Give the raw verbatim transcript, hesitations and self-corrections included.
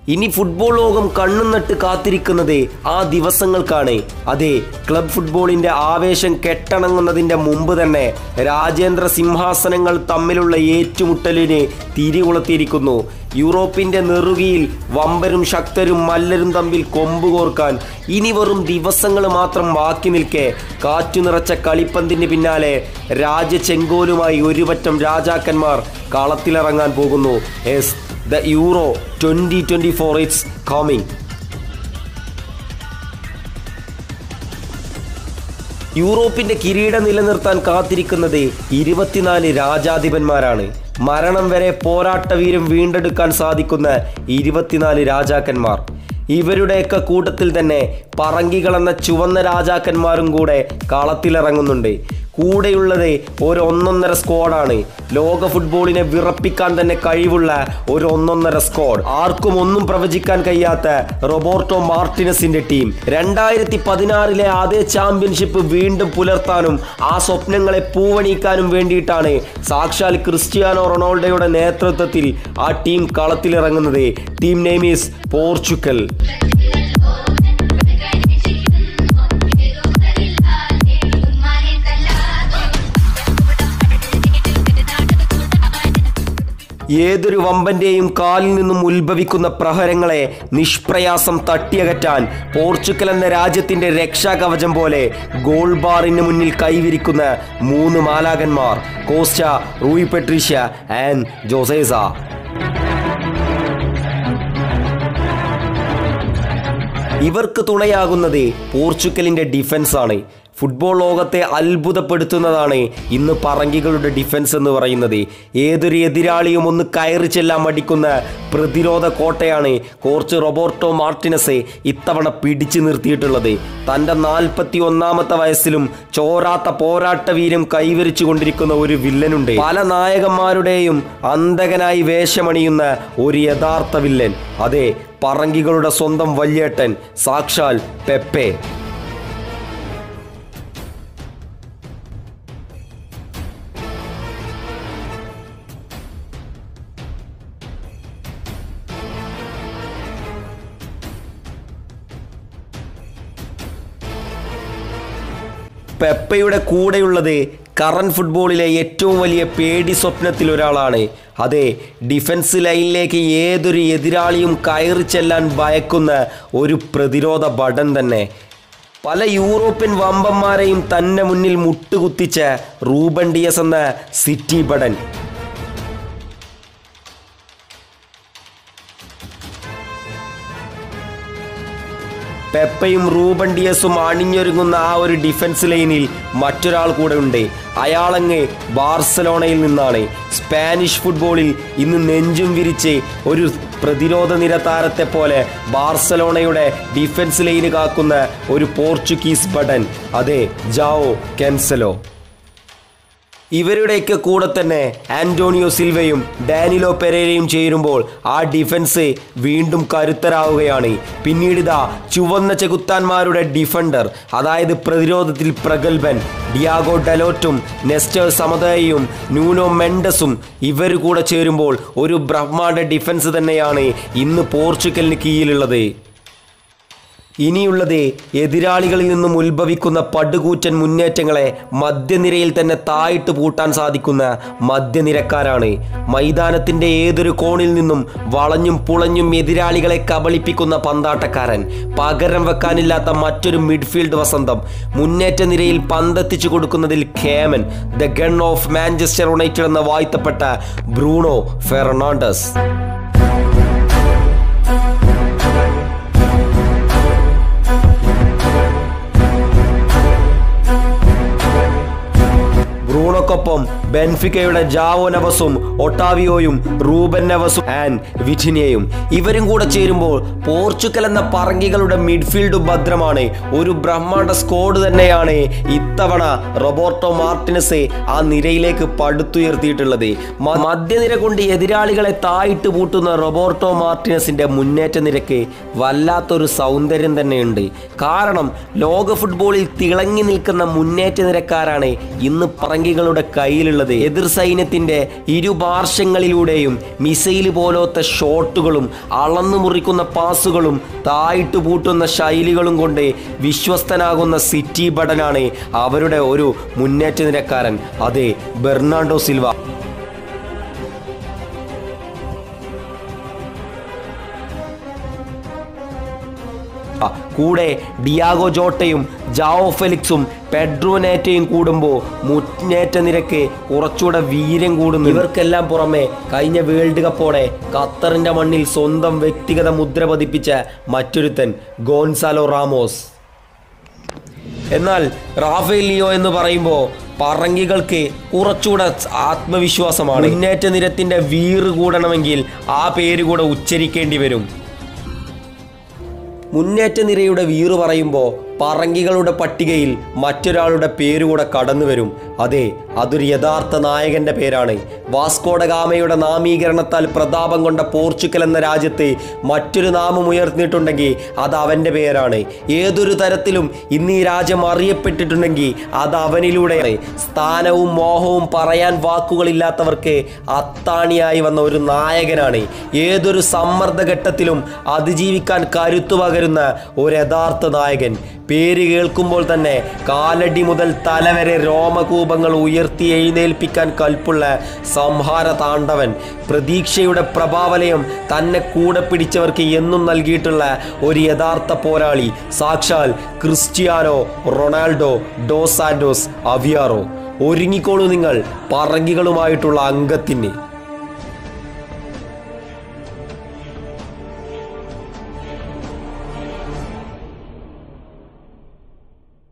ഇനി ഫുട്ബോൾ ലോകം കണ്ണും നട്ട് കാത്തിരിക്കുന്നത് ആ ദിവസങ്ങൾക്കാണ്. അതെ, ക്ലബ് ഫുട്ബോളിന്റെ ആവേശം കെട്ടണങ്ങുന്നതിന്റെ മുമ്പ് തന്നെ രാജ്യാന്തര സിംഹാസനങ്ങൾ തമ്മിലുള്ള ഏറ്റുമുട്ടലിന് തിരികൊളുത്തിയിരിക്കുന്നു. യൂറോപ്പിന്റെ നെറുകയിൽ വമ്പരും ശക്തരും മല്ലരും തമ്മിൽ കൊമ്പ് കോർക്കാൻ ഇനി വെറും ദിവസങ്ങൾ മാത്രം ബാക്കി നിൽക്കെ കാറ്റു നിറച്ച കളിപ്പന്തിന് പിന്നാലെ രാജചെങ്കോലുമായി ഒരുപറ്റം രാജാക്കന്മാർ കളത്തിലിറങ്ങാൻ പോകുന്നു. Yes The Euro twenty twenty-four is coming. യൂറോപ്പിന്റെ കിരീടം നിലനിർത്താൻ കാത്തിരിക്കുന്നത് ഇരുപത്തിനാല് രാജാധിപന്മാരാണ്. മരണം വരെ പോരാട്ടവീരം വീണ്ടെടുക്കാൻ സാധിക്കുന്ന ഇരുപത്തിനാല് രാജാക്കന്മാർ. ഇവരുടെയൊക്കെ കൂട്ടത്തിൽ തന്നെ പറങ്കികളെന്ന ചുവന്ന രാജാക്കന്മാരും കൂടെ കളത്തിലിറങ്ങുന്നുണ്ട്. കൂടെയുള്ളത് ഒരു ഒന്നൊന്നര സ്ക്വാഡാണ്. ലോക ഫുട്ബോളിനെ വിറപ്പിക്കാൻ തന്നെ കഴിവുള്ള ഒരു ഒന്നൊന്നര സ്ക്വാഡ്. ആർക്കും ഒന്നും പ്രവചിക്കാൻ കഴിയാത്ത റോബർട്ടോ മാർട്ടിനസിന്റെ ടീം രണ്ടായിരത്തി പതിനാറിലെ അതേ ചാമ്പ്യൻഷിപ്പ് വീണ്ടും പുലർത്താനും ആ സ്വപ്നങ്ങളെ പൂവണിക്കാനും വേണ്ടിയിട്ടാണ് സാക്ഷാൽ ക്രിസ്ത്യാനോ റൊണാൾഡോയുടെ നേതൃത്വത്തിൽ ആ ടീം കളത്തിലിറങ്ങുന്നത്. Team name is Portugal. ഏതൊരു വമ്പന്റെയും കാലിൽ നിന്നും ഉത്ഭവിക്കുന്ന പ്രഹരങ്ങളെ നിഷ്പ്രയാസം തട്ടിയകറ്റാൻ പോർച്ചുഗൽ എന്ന രാജ്യത്തിന്റെ രക്ഷാകവചം പോലെ ഗോൾ ബാറിന് മുന്നിൽ കൈവിരിക്കുന്ന മൂന്ന് മാലാകന്മാർ: Costa, Rui Patricio and Jose Sa. ഇവർക്ക് തുണയാകുന്നത് പോർച്ചുഗലിന്റെ ഡിഫൻസ് ആണ്. ഫുട്ബോൾ ലോകത്തെ അത്ഭുതപ്പെടുത്തുന്നതാണ് ഇന്ന് പറങ്കികളുടെ ഡിഫൻസ് എന്ന് പറയുന്നത്. ഏതൊരു എതിരാളിയും ഒന്ന് കയറി ചെല്ലാൻ മടിക്കുന്ന പ്രതിരോധ കോട്ടയാണ് കോച്ച് റോബർട്ടോ മാർട്ടിനസ് ഇത്തവണ പിടിച്ചു നിർത്തിയിട്ടുള്ളത്. തൻ്റെ നാൽപ്പത്തി ഒന്നാമത്തെ വയസ്സിലും ചോരാത്ത പോരാട്ട വീര്യം കൈവരിച്ചു കൊണ്ടിരിക്കുന്ന ഒരു വില്ലനുണ്ട്. പല നായകന്മാരുടെയും അന്തകനായി വേഷമണിയുന്ന ഒരു യഥാർത്ഥ വില്ലൻ. അതെ, പറങ്കികളുടെ സ്വന്തം വല്യേട്ടൻ, സാക്ഷാൽ പെപ്പെ. പെപ്പയുടെ കൂടെയുള്ളത് കറന്റ് ഫുട്ബോളിലെ ഏറ്റവും വലിയ പേടി സ്വപ്നത്തിൽ ഒരാളാണ്. അതെ, ഡിഫൻസ് ലൈനിലേക്ക് ഏതൊരു എതിരാളിയും കയറി ചെല്ലാൻ ഭയക്കുന്ന ഒരു പ്രതിരോധ ഭടൻ തന്നെ. പല യൂറോപ്യൻ വമ്പന്മാരെയും തന്നെ മുന്നിൽ മുട്ടുകുത്തിച്ച റൂബൻ ഡിയസ് എന്ന സിറ്റി ഭടൻ. പെപ്പയും റൂബൻ ഡിയസും അണിഞ്ഞൊരുങ്ങുന്ന ആ ഒരു ഡിഫൻസ് ലൈനിൽ മറ്റൊരാൾ കൂടെ ഉണ്ട്. അയാളങ്ങ് ബാർസലോണയിൽ നിന്നാണ്. സ്പാനിഷ് ഫുട്ബോളിൽ ഇന്ന് നെഞ്ചും വിരിച്ച് ഒരു പ്രതിരോധ നിര താരത്തെ പോലെ ബാർസലോണയുടെ ഡിഫൻസ് ലൈന് കാക്കുന്ന ഒരു പോർച്ചുഗീസ് ഭടൻ. അതെ, ജാവോ കാൻസെലോ. ഇവരുടെയൊക്കെ കൂടെ തന്നെ ആന്റോണിയോ സിൽവയും ഡാനിലോ പെരേരയും ചേരുമ്പോൾ ആ ഡിഫൻസ് വീണ്ടും കരുത്തരാവുകയാണ്. പിന്നീടിതാ ചുവന്ന ചെകുത്താന്മാരുടെ ഡിഫൻഡർ, അതായത് പ്രതിരോധത്തിൽ പ്രഗത്ഭൻ ഡിയാഗോ ഡലോറ്റും നെസ്റ്റർ സമതയും ന്യൂനോ മെൻഡസും ഇവർ കൂടെ ചേരുമ്പോൾ ഒരു ബ്രഹ്മാണ്ഡ ഡിഫൻസ് തന്നെയാണ് ഇന്ന് പോർച്ചുഗലിന് കീഴിലുള്ളത്. ഇനിയുള്ളത് എതിരാളികളിൽ നിന്നും ഉത്ഭവിക്കുന്ന പടുകൂറ്റൻ മുന്നേറ്റങ്ങളെ മധ്യനിരയിൽ തന്നെ തായിട്ട് പൂട്ടാൻ സാധിക്കുന്ന മധ്യനിരക്കാരാണ്. മൈതാനത്തിൻ്റെ ഏതൊരു കോണിൽ നിന്നും വളഞ്ഞും പുളഞ്ഞും എതിരാളികളെ കബളിപ്പിക്കുന്ന പന്താട്ടക്കാരൻ. പകരം വെക്കാനില്ലാത്ത മറ്റൊരു മിഡ്ഫീൽഡ് വസന്തം. മുന്നേറ്റ നിരയിൽ പന്തെത്തിച്ചു കൊടുക്കുന്നതിൽ ഖേമൻ, the gun of Manchester United എന്ന് വാഴ്ത്തപ്പെട്ട ബ്രൂണോ ഫെർണാണ്ടസ്. ബ്രൂണോക്കൊപ്പം ബെൻഫിക്കയുടെ ജാവോ നവസും ഒട്ടാവിയോയും റൂബൻ നെവസും ആൻഡ് വിറ്റിനിയയും ഇവരും കൂടെ ചേരുമ്പോൾ പോർച്ചുഗൽ എന്ന പറങ്കികളുടെ മിഡ്ഫീൽഡ് ഭദ്രമാണ്. ഒരു ബ്രഹ്മാണ്ഡ സ്ക്വാഡ് തന്നെയാണ് ഇത്തവണ റോബർട്ടോ മാർട്ടിനസ് ആ നിരയിലേക്ക് പടുത്തുയർത്തിയിട്ടുള്ളത്. മധ്യനിര കൊണ്ട് എതിരാളികളെ തായിട്ട് പൂട്ടുന്ന റോബർട്ടോ മാർട്ടിനസിന്റെ മുന്നേറ്റ നിരക്ക് വല്ലാത്തൊരു സൗന്ദര്യം തന്നെയുണ്ട്. കാരണം ലോക ഫുട്ബോളിൽ തിളങ്ങി നിൽക്കുന്ന മുന്നേറ്റ നിരക്കാരാണ് ഇന്ന് പറങ്കികളുടെ കയ്യിലുള്ളത്. എന്നുള്ളത്. എതിർ സൈന്യത്തിന്റെ ഇരുപാർശ്വങ്ങളിലൂടെയും മിസൈൽ പോലത്തെ ഷോട്ടുകളും അളന്നു മുറിക്കുന്ന പാസുകളും തായിട്ട് പൂട്ടുന്ന ശൈലികളും കൊണ്ട് വിശ്വസ്തനാകുന്ന സിറ്റി ഭടനാണ് അവരുടെ ഒരു മുന്നേറ്റ നിരക്കാരൻ, അതെ, ബെർണാർഡോ സിൽവ. കൂടെ ഡിയാഗോ ജോട്ടയും ജാവോ ഫെലിക്സും പെഡ്രോ നെറ്റോയും കൂടുമ്പോൾ മുന്നേറ്റ നിരക്ക് കുറച്ചുകൂടെ വീര്യം കൂടുന്നു. ഇവർക്കെല്ലാം പുറമെ കഴിഞ്ഞ വേൾഡ് കപ്പോടെ ഖത്തറിന്റെ മണ്ണിൽ സ്വന്തം വ്യക്തിഗത മുദ്ര പതിപ്പിച്ച മറ്റൊരുത്തൻ ഗോൺസാലോ റാമോസ്. എന്നാൽ റാഫേൽ ലിയോ എന്ന് പറയുമ്പോൾ പറങ്കികൾക്ക് കുറച്ചുകൂടെ ആത്മവിശ്വാസമാണ്. മുന്നേറ്റ നിരത്തിന്റെ വീറ് കൂടണമെങ്കിൽ ആ പേര് കൂടെ ഉച്ചരിക്കേണ്ടി വരും. മുന്നേറ്റ നിരയുടെ വീറ് പറയുമ്പോൾ പറങ്കികളുടെ പട്ടികയിൽ മറ്റൊരാളുടെ പേരുകൂടെ കടന്നു വരും. അതെ, അതൊരു യഥാർത്ഥ നായകന്റെ പേരാണ്. വാസ്കോഡ ഗാമയുടെ നാമീകരണത്താൽ പ്രതാപം കൊണ്ട പോർച്ചുഗൽ എന്ന രാജ്യത്ത് മറ്റൊരു നാമം ഉയർന്നിട്ടുണ്ടെങ്കിൽ അത് അവൻ്റെ പേരാണ്. ഏതൊരു തരത്തിലും ഇന്ന് ഈ രാജ്യം അറിയപ്പെട്ടിട്ടുണ്ടെങ്കിൽ അത് അവനിലൂടെയാണ്. സ്ഥാനവും മോഹവും പറയാൻ വാക്കുകളില്ലാത്തവർക്ക് അത്താണിയായി വന്ന ഒരു നായകനാണ്. ഏതൊരു സമ്മർദ്ദഘട്ടത്തിലും അതിജീവിക്കാൻ കരുത്തു പകരുന്ന ഒരു യഥാർത്ഥ നായകൻ. പേര് കേൾക്കുമ്പോൾ തന്നെ കാലടി മുതൽ തലവരെ രോമകൂപങ്ങൾ ഉയർത്തി എഴുന്നേൽപ്പിക്കാൻ കൽപ്പുള്ള സംഹാര താണ്ഡവൻ. പ്രതീക്ഷയുടെ പ്രഭാവലയം തന്നെ കൂടെ പിടിച്ചവർക്ക് എന്നും നൽകിയിട്ടുള്ള ഒരു യഥാർത്ഥ പോരാളി, സാക്ഷാൽ Cristiano Ronaldo dos Santos Aveiro. ഒരുങ്ങിക്കോളൂ നിങ്ങൾ പറങ്കികളുമായിട്ടുള്ള അംഗത്തിന്.